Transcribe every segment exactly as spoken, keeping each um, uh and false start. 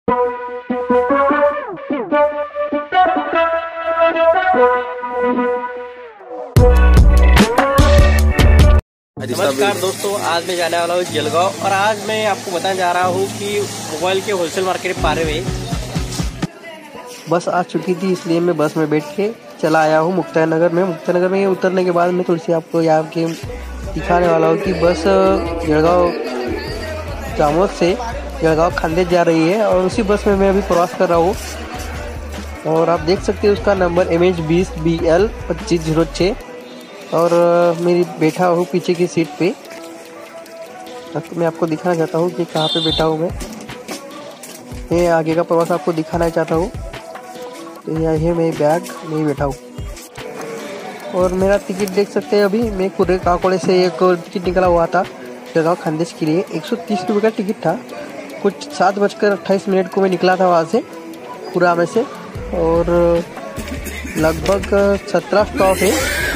नमस्कार दोस्तों, आज मैं जाने वाला हूँ जलगांव और आज मैं आपको बताने जा रहा हूँ कि मोबाइल के होलसेल मार्केट के बारे में। बस आ चुकी थी इसलिए मैं बस में बैठ के चला आया हूँ मुक्ता नगर में। मुक्ता नगर में उतरने के बाद मैं थोड़ी सी आपको यहाँ के दिखाने वाला हूँ कि बस जलगांव जामोद से जलगांव खानदेश जा रही है और उसी बस में मैं अभी प्रवास कर रहा हूँ। और आप देख सकते हैं उसका नंबर एम एच बीस बी एल पच्चीस जीरो छः और मेरी बैठा हूँ पीछे की सीट पे। तो मैं आपको दिखाना चाहता हूँ कि कहाँ पे बैठा हूँ मैं। मैं आगे का प्रवास आपको दिखाना चाहता हूँ। तो यह है मेरी बैग, मैं बैठा हूँ और मेरा टिकट देख सकते हैं। अभी मैं कुर्रे काकोड़े से एक टिकट निकला हुआ था जलगांव खानदेश के लिए। एक सौ तीस रुपये का टिकट था। कुछ सात बजकर अट्ठाईस मिनट को मैं निकला था वहाँ से पूरा में से और लगभग सत्रह स्टॉप है।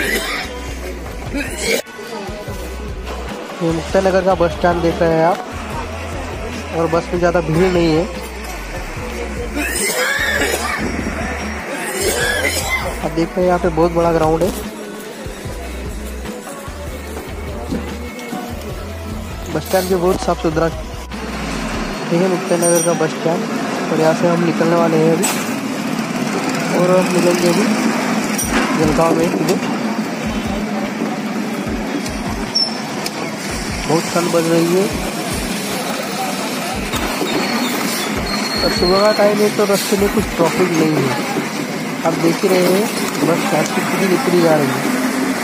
ये मुक्ता नगर का बस स्टैंड देख रहे हैं आप और बस में ज़्यादा भीड़ नहीं है। आप देख रहे हैं यहाँ पे बहुत बड़ा ग्राउंड है। बस स्टैंड भी बहुत साफ सुथरा है मुक्ता नगर का बस स्टैंड। और यहाँ से हम निकलने वाले हैं अभी और हम मिलेंगे अभी जलगांव में। सीधे बहुत ठंड बज रही है और सुबह का टाइम है तो रास्ते में कुछ ट्रैफिक नहीं है। आप देख ही रहे हैं बस ट्रैफिक कितनी निकली जा रही है।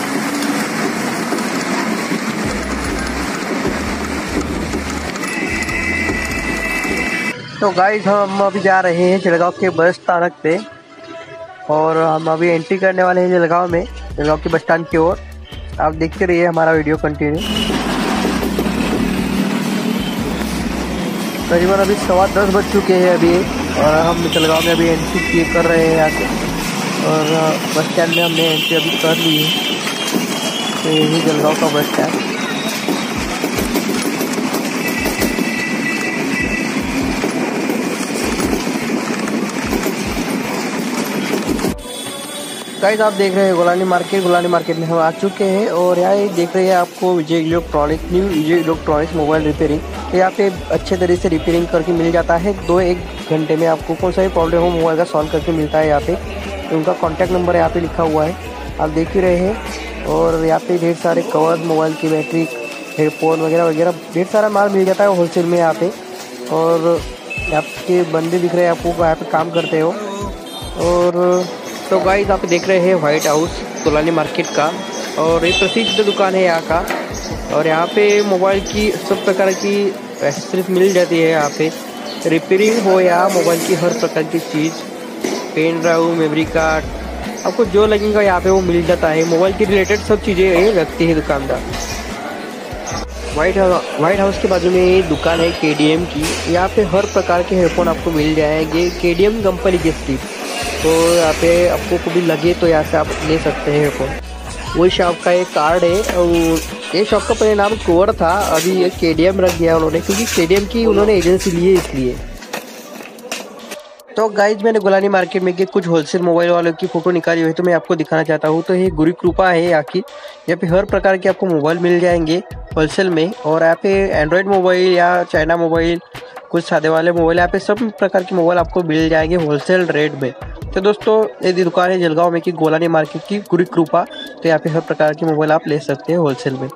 तो गाइस हम अभी जा रहे हैं जलगांव के बस स्थानक पे और हम अभी एंट्री करने वाले हैं जलगांव में, जलगांव के बस स्टैंड की ओर। आप देखते रहिए हमारा वीडियो कंटिन्यू। करीबन अभी सवा दस बज चुके हैं अभी और हम जलगांव में अभी एंट्री कर रहे हैं यहाँ से और बस स्टैंड में हमने एंट्री अभी कर ली है। तो यही जलगांव का बस स्टैंड। गाइस आप देख रहे हैं गोलानी मार्केट। गोलानी मार्केट में हम आ चुके हैं और यहाँ देख रहे हैं आपको Vijay electronic, new Vijay electronics mobile repairing. तो यहाँ पे अच्छे तरीके से रिपेयरिंग करके मिल जाता है। दो एक घंटे में आपको कौन सा भी प्रॉब्लम हो मोबाइल का सॉल्व करके मिलता है यहाँ पे। तो उनका कॉन्टैक्ट नंबर यहाँ पे लिखा हुआ है, आप देख ही रहे हैं। और यहाँ पे ढेर सारे कवर, मोबाइल की बैटरी, हेडफोन वगैरह वगैरह ढेर सारा माल मिल जाता है होलसेल में यहाँ पे। और आपके बंदे दिख रहे हैं आपको यहाँ पे काम करते हो। और तो गाइस आप देख रहे हैं व्हाइट हाउस गोलानी मार्केट का और ये प्रसिद्ध दुकान है यहाँ का। और यहाँ पे मोबाइल की सब प्रकार की एक्सेसरीज मिल जाती है। यहाँ पे रिपेयरिंग हो या मोबाइल की हर प्रकार की चीज़, पेन ड्राइव, मेमोरी कार्ड, आपको जो लगेगा यहाँ पे वो मिल जाता है। मोबाइल की रिलेटेड सब चीज़ें रखती है दुकानदार। व्हाइट व्हाइट हाउस के बाजू में ये दुकान है के डी एम की। यहाँ पे हर प्रकार के हेडफोन आपको मिल जाएंगे के डी एम कंपनी के स्टिक। तो यहाँ पे आपको कभी लगे तो यहाँ से आप ले सकते हैं हेडफोन। वही शॉप का एक कार्ड है और ये शॉप का पहले नाम कोवर था, अभी ये के डी एम रख दिया उन्होंने क्योंकि के डी एम की उन्होंने एजेंसी ली है इसलिए। तो गाइज मैंने गोलानी मार्केट में के कुछ होलसेल मोबाइल वालों की फ़ोटो निकाली हुई है तो मैं आपको दिखाना चाहता हूँ। तो ये गुरु कृपा है यहाँ की। यहाँ पे हर प्रकार के आपको मोबाइल मिल जाएंगे होलसेल में। और यहाँ पे एंड्रॉयड मोबाइल या चाइना मोबाइल, कुछ सादे वाले मोबाइल, यहाँ पे सब प्रकार के मोबाइल आपको मिल जाएंगे होलसेल रेट में। तो दोस्तों ये दुकान है जलगांव में की गोलानी मार्केट की गुरु कृपा। तो यहाँ पे हर प्रकार के मोबाइल आप ले सकते हैं होलसेल में।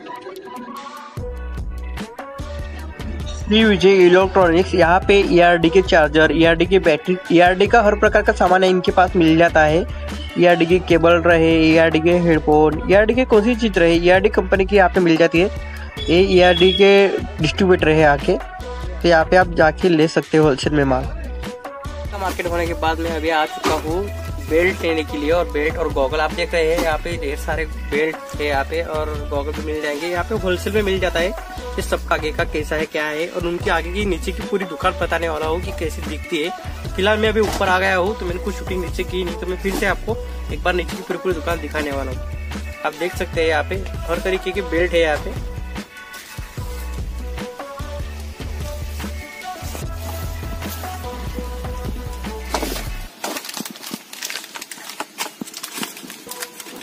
श्री विजय इलेक्ट्रॉनिक्स, यहाँ पे ई आर डी के चार्जर, ई आर डी की बैटरी, ई आर डी का हर प्रकार का सामान है इनके पास मिल जाता है। ई आर डी की केबल रहे, ई आर डी के हेडफोन, ई आर डी के कौन सी चीज़ रहे, ई आर डी कंपनी की यहाँ पे मिल जाती है। ये ई आर डी के डिस्ट्रीब्यूटर है आके। तो यहाँ पे आप जाके ले सकते हो होलसेल में माल। मार्केट होने के बाद मैं अभी आ चुका हूँ बेल्ट लेने के लिए। और बेल्ट और गॉगल आप देख रहे हैं यहाँ पे ढेर सारे बेल्ट है यहाँ पे और गॉगल भी मिल जाएंगे। यहाँ पे होलसेल में मिल जाता है। इस सब का आगे का कैसा है क्या है और उनकी आगे की नीचे की पूरी दुकान बताने वाला हूँ कि कैसी दिखती है। फिलहाल मैं अभी ऊपर आ गया हूँ तो मैंने कुछ शूटिंग नीचे की नहीं, तो मैं फिर से आपको एक बार नीचे की पूरी पूरी दुकान दिखाने वाला हूँ। आप देख सकते हैं यहाँ पे हर तरीके के बेल्ट है यहाँ पे।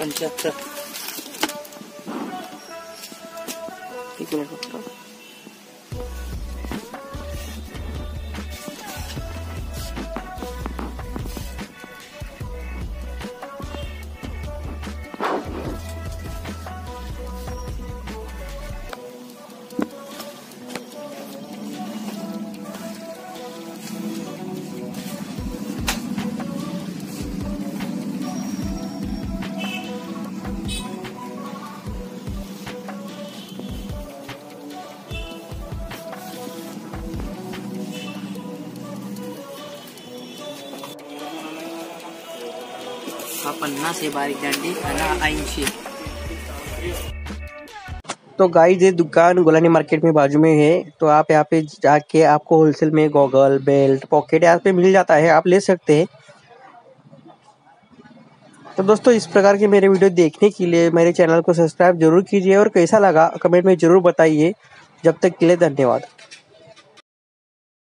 पंच्याहत्तर एक मिनिट फक्त. हा पन्नास आहे बारीक दांडी आणि ऐंशी. तो गाइस ये दुकान गुलानी मार्केट में बाजू में है, तो आप यहाँ पे जाके आपको होलसेल में गॉगल, बेल्ट, पॉकेट यहाँ पे मिल जाता है, आप ले सकते हैं. तो दोस्तों इस प्रकार के मेरे वीडियो देखने के लिए मेरे चैनल को सब्सक्राइब जरूर कीजिए और कैसा लगा कमेंट में जरूर बताइए. जब तक के लिए धन्यवाद.